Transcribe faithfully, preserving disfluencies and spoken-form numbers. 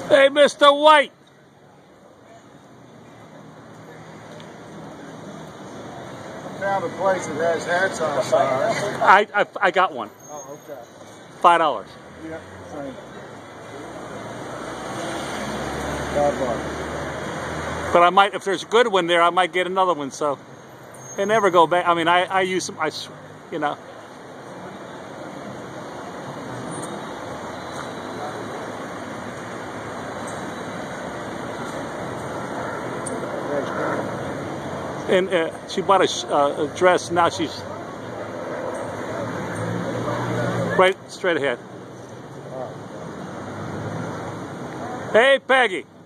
Hey, Mister White. I found a place that has hats on signs. I, I I got one. Oh, okay. Five dollars. Yeah, same. Five bucks. But I might, if there's a good one there, I might get another one. So they never go back. I mean, I I use some. I you know. And uh, she bought a, uh, a dress. Now she's right straight ahead. Hey, Peggy.